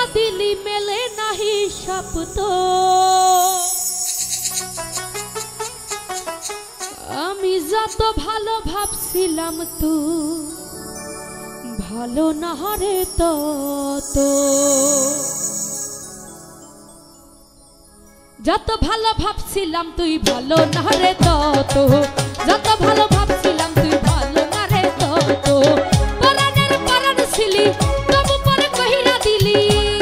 দিলি মেলে না হিসাব তো। আমি যত ভালো ভাবছিলাম তুই ভালো না রে তত। যত ভালো ভাবছিলাম তুই ভালো না রে তত। যত ভালো ভাবছিলাম তুই ভালো না রে তত। পরাণের পরাণ ছিলি তবু পরে কহিরা দিলি।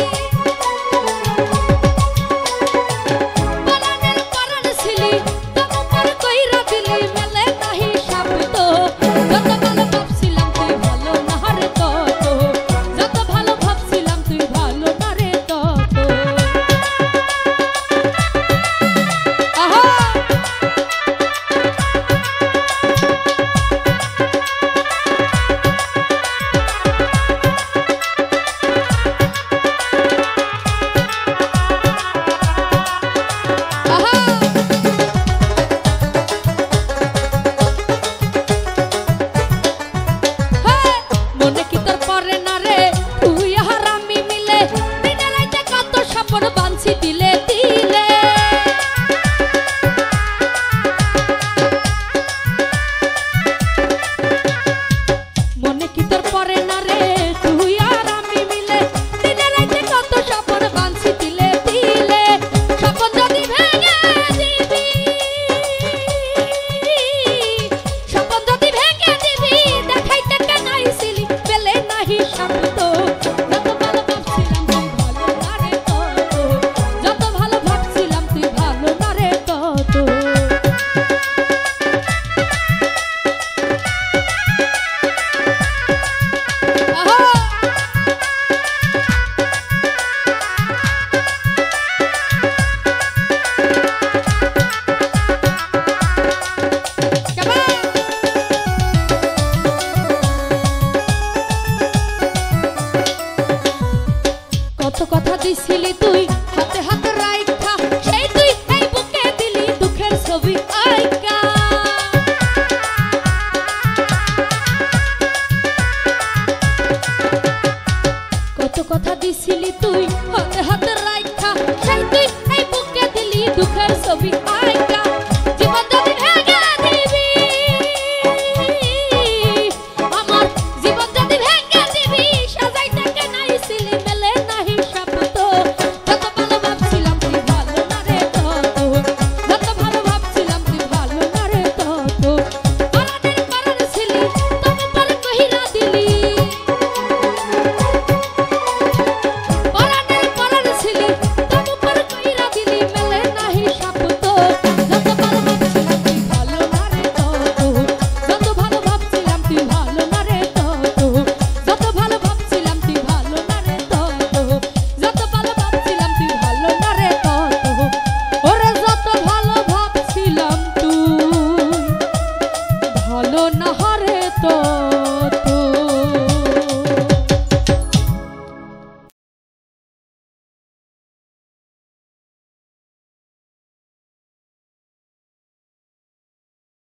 পরাণের পরাণ ছিলি তবু পরে কহিরা দিলি মেলে না হিসাব তো। যত ভালো ভাবছিলাম তুই ভালো না রে তত। যত ভালো ভাবছিলাম তুই ভালো না রে তত। কত কথা দিছিলি তুই হাতে হাতে রাইখা, সেই তুই এই বুকে দিলি দুঃখের ছবি আইকা। কত কথা দিছিলি তুই হাতে হাতে রাইখা, সেই তুই এই বুকে দিলি দুঃখের ছবি আইকা। জীবন যদি ভেঙে দিবি আমার, জীবন যদি ভেঙে দিবি সাজাইতে কেনাইছিলি মেলে না হিসাব তো। যত ভালো ভাবছিলাম তুই ভালো না রে তত। যত ভালো ভাবছিলাম তুই ভালো না রে তত। পরাণের পরাণ ছিলি তবু পরে কহিরা দিলি। পরাণের পরাণ ছিলি তবু পরে কহিরা দিলি মেলে না হিসাব তো। যত ভালো ভাবছিলাম তুই ভালো না রে তত। যত ভালো ভাবছিলাম তুই ভালো না রে তত। যত ভালো ভাবছিলাম তুই ভালো না রে তত। যত ভালো ভাবছিলাম তুই ভালো না রে তত। ওরে যত ভালো ভাবছিলাম তুই ভালো না রে তত।